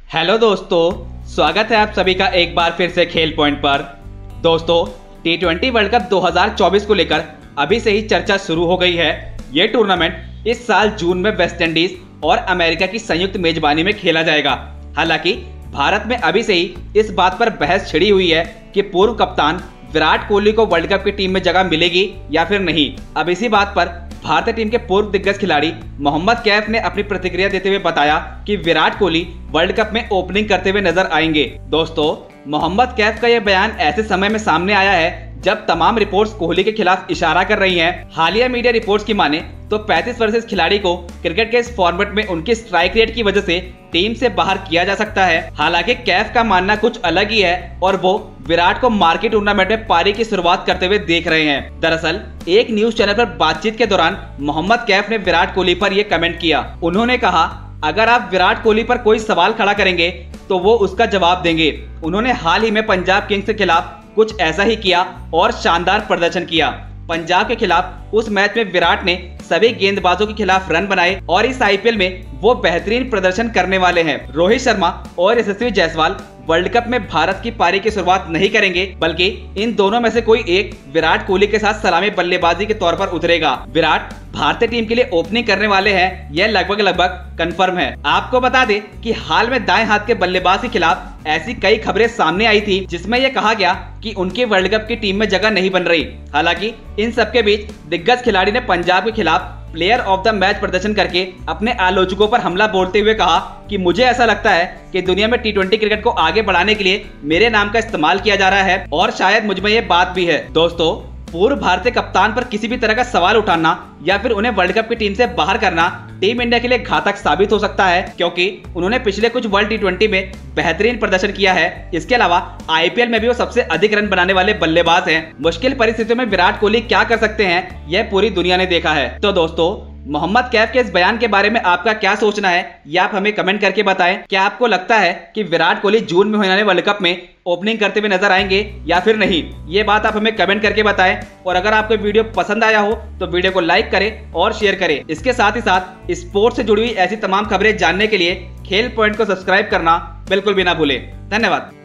Hello दोस्तों, स्वागत है आप सभी का एक बार फिर से खेल पॉइंट पर। दोस्तों, T20 वर्ल्ड कप 2024 को लेकर अभी से ही चर्चा शुरू हो गई है। ये टूर्नामेंट इस साल जून में वेस्ट इंडीज और अमेरिका की संयुक्त मेजबानी में खेला जाएगा। हालांकि भारत में अभी से ही इस बात पर बहस छिड़ी हुई है कि पूर्व कप्तान विराट कोहली को वर्ल्ड कप की टीम में जगह मिलेगी या फिर नहीं। अब इसी बात पर भारतीय टीम के पूर्व दिग्गज खिलाड़ी मोहम्मद कैफ ने अपनी प्रतिक्रिया देते हुए बताया कि विराट कोहली वर्ल्ड कप में ओपनिंग करते हुए नजर आएंगे। दोस्तों, मोहम्मद कैफ का यह बयान ऐसे समय में सामने आया है जब तमाम रिपोर्ट्स कोहली के खिलाफ इशारा कर रही हैं। हालिया मीडिया रिपोर्ट्स की माने तो 35 वर्षीय खिलाड़ी को क्रिकेट के इस फॉर्मेट में उनकी स्ट्राइक रेट की वजह से टीम से बाहर किया जा सकता है। हालांकि कैफ का मानना कुछ अलग ही है और वो विराट को मार्की टूर्नामेंट में पारी की शुरुआत करते हुए देख रहे हैं। दरअसल एक न्यूज चैनल पर बातचीत के दौरान मोहम्मद कैफ ने विराट कोहली पर यह कमेंट किया। उन्होंने कहा, अगर आप विराट कोहली पर कोई सवाल खड़ा करेंगे तो वो उसका जवाब देंगे। उन्होंने हाल ही में पंजाब किंग्स के खिलाफ कुछ ऐसा ही किया और शानदार प्रदर्शन किया। पंजाब के खिलाफ उस मैच में विराट ने सभी गेंदबाजों के खिलाफ रन बनाए और इस आईपीएल में वो बेहतरीन प्रदर्शन करने वाले हैं। रोहित शर्मा और यशस्वी जायसवाल वर्ल्ड कप में भारत की पारी की शुरुआत नहीं करेंगे, बल्कि इन दोनों में से कोई एक विराट कोहली के साथ सलामी बल्लेबाजी के तौर पर उतरेगा। विराट भारतीय टीम के लिए ओपनिंग करने वाले हैं, यह लगभग कंफर्म है। आपको बता दें कि हाल में दाएं हाथ के बल्लेबाज के खिलाफ ऐसी कई खबरें सामने आई थी जिसमें यह कहा गया कि उनकी वर्ल्ड कप की टीम में जगह नहीं बन रही। हालांकि इन सबके बीच दिग्गज खिलाड़ी ने पंजाब के खिलाफ प्लेयर ऑफ द मैच प्रदर्शन करके अपने आलोचकों पर हमला बोलते हुए कहा कि मुझे ऐसा लगता है कि दुनिया में T20 क्रिकेट को आगे बढ़ाने के लिए मेरे नाम का इस्तेमाल किया जा रहा है और शायद मुझ में ये बात भी है। दोस्तों, पूर्व भारतीय कप्तान पर किसी भी तरह का सवाल उठाना या फिर उन्हें वर्ल्ड कप की टीम से बाहर करना टीम इंडिया के लिए घातक साबित हो सकता है, क्योंकि उन्होंने पिछले कुछ वर्ल्ड T20 में बेहतरीन प्रदर्शन किया है। इसके अलावा आईपीएल में भी वो सबसे अधिक रन बनाने वाले बल्लेबाज हैं। मुश्किल परिस्थितियों में विराट कोहली क्या कर सकते हैं, यह पूरी दुनिया ने देखा है। तो दोस्तों, मोहम्मद कैफ के इस बयान के बारे में आपका क्या सोचना है, यह आप हमें कमेंट करके बताएं। क्या आपको लगता है कि विराट कोहली जून में होने वाले वर्ल्ड कप में ओपनिंग करते हुए नजर आएंगे या फिर नहीं? ये बात आप हमें कमेंट करके बताएं। और अगर आपको वीडियो पसंद आया हो तो वीडियो को लाइक करें और शेयर करें। इसके साथ ही साथ स्पोर्ट्स से जुड़ी हुई ऐसी तमाम खबरें जानने के लिए खेल पॉइंट को सब्सक्राइब करना बिल्कुल भी ना भूलें। धन्यवाद।